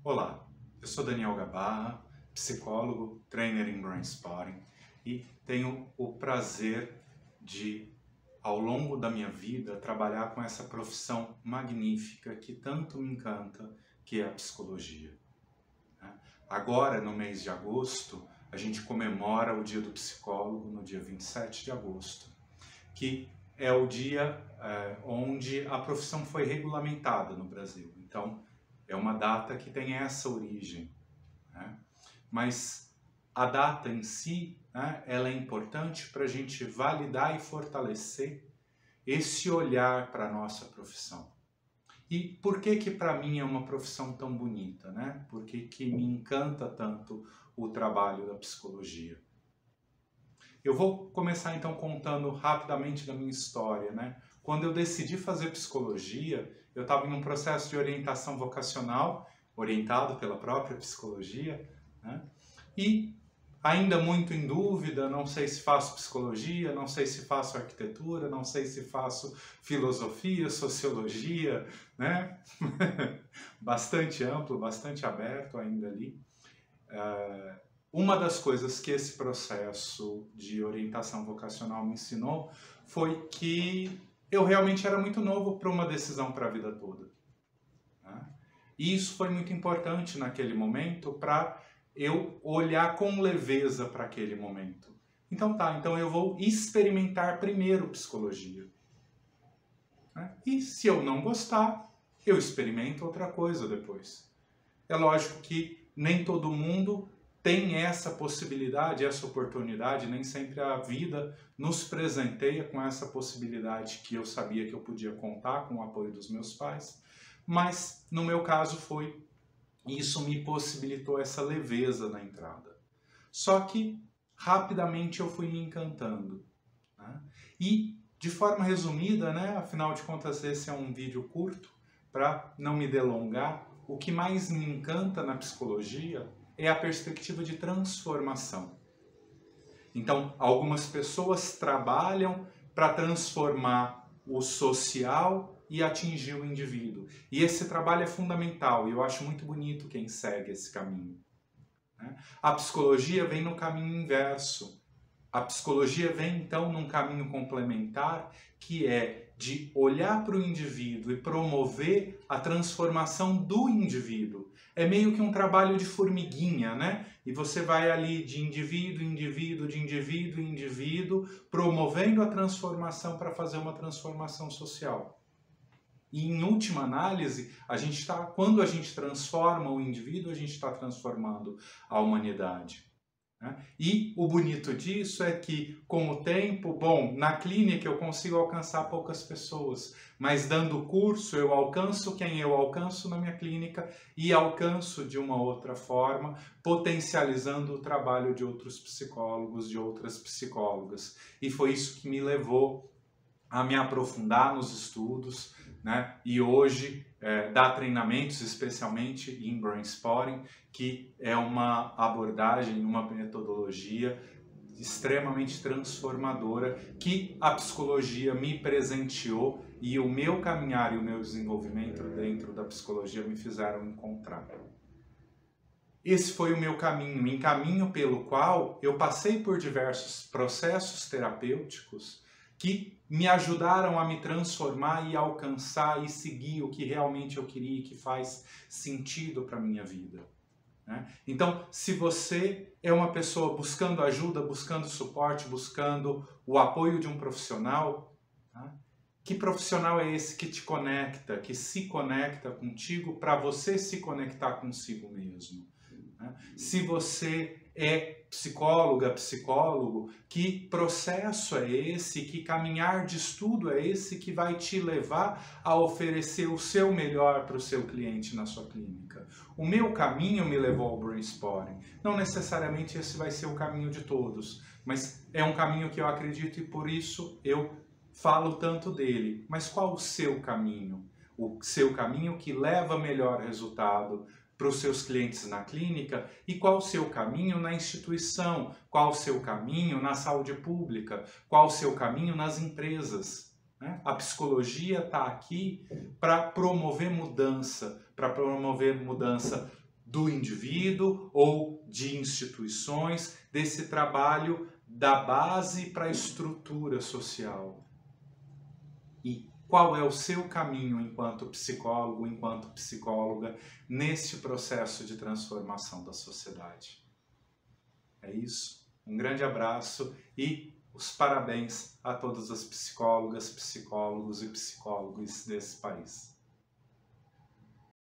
Olá, eu sou Daniel Gabarra, psicólogo, trainer em Brain Spotting e tenho o prazer de, ao longo da minha vida, trabalhar com essa profissão magnífica que tanto me encanta, que é a psicologia. Agora, no mês de agosto, a gente comemora o Dia do Psicólogo, no dia 27 de agosto, que é o dia onde a profissão foi regulamentada no Brasil. Então, é uma data que tem essa origem, né? Mas a data em si, né, ela é importante para a gente validar e fortalecer esse olhar para a nossa profissão. E por que para mim é uma profissão tão bonita, né? Por que me encanta tanto o trabalho da psicologia? Eu vou começar então contando rapidamente da minha história, né? Quando eu decidi fazer psicologia, eu estava em um processo de orientação vocacional, orientado pela própria psicologia, né? E ainda muito em dúvida, não sei se faço psicologia, não sei se faço arquitetura, não sei se faço filosofia, sociologia, né? Bastante amplo, bastante aberto ainda ali. Uma das coisas que esse processo de orientação vocacional me ensinou foi que eu realmente era muito novo para uma decisão para a vida toda, né? E isso foi muito importante naquele momento para eu olhar com leveza para aquele momento. Então eu vou experimentar primeiro psicologia, né? E se eu não gostar, eu experimento outra coisa depois. É lógico que nem todo mundo tem essa possibilidade, essa oportunidade, nem sempre a vida nos presenteia com essa possibilidade que eu sabia que eu podia contar com o apoio dos meus pais, mas no meu caso foi, isso me possibilitou essa leveza na entrada. Só que rapidamente eu fui me encantando, né? E de forma resumida, né, afinal de contas esse é um vídeo curto, para não me delongar, o que mais me encanta na psicologia é a perspectiva de transformação. Então, algumas pessoas trabalham para transformar o social e atingir o indivíduo. E esse trabalho é fundamental, e eu acho muito bonito quem segue esse caminho, né? A psicologia vem no caminho inverso. A psicologia vem, então, num caminho complementar, que é de olhar para o indivíduo e promover a transformação do indivíduo. É meio que um trabalho de formiguinha, né? E você vai ali de indivíduo, indivíduo, de indivíduo, indivíduo, promovendo a transformação para fazer uma transformação social. E, em última análise, quando a gente transforma o indivíduo, a gente está transformando a humanidade. E o bonito disso é que, com o tempo, na clínica eu consigo alcançar poucas pessoas, mas dando curso eu alcanço quem eu alcanço na minha clínica e alcanço de uma outra forma, potencializando o trabalho de outros psicólogos, de outras psicólogas. E foi isso que me levou a me aprofundar nos estudos, né? E hoje dar treinamentos, especialmente em Brain Spotting, que é uma abordagem, uma metodologia extremamente transformadora que a psicologia me presenteou e o meu caminhar e o meu desenvolvimento dentro da psicologia me fizeram encontrar. Esse foi o meu caminho, caminho pelo qual eu passei por diversos processos terapêuticos que me ajudaram a me transformar e alcançar e seguir o que realmente eu queria e que faz sentido para a minha vida, né? Então, se você é uma pessoa buscando ajuda, buscando suporte, buscando o apoio de um profissional, né? Que profissional é esse que te conecta, que se conecta contigo para você se conectar consigo mesmo? Se você é psicóloga, psicólogo, que processo é esse, que caminhar de estudo é esse que vai te levar a oferecer o seu melhor para o seu cliente na sua clínica? O meu caminho me levou ao Brain Spotting. Não necessariamente esse vai ser o caminho de todos, mas é um caminho que eu acredito e por isso eu falo tanto dele. Mas qual o seu caminho? O seu caminho que leva melhor resultado para os seus clientes na clínica e qual o seu caminho na instituição, qual o seu caminho na saúde pública, qual o seu caminho nas empresas, né? A psicologia está aqui para promover mudança do indivíduo ou de instituições, desse trabalho da base para a estrutura social. E qual é o seu caminho enquanto psicólogo, enquanto psicóloga, neste processo de transformação da sociedade? É isso. Um grande abraço e os parabéns a todas as psicólogas, psicólogos e psicólogos desse país.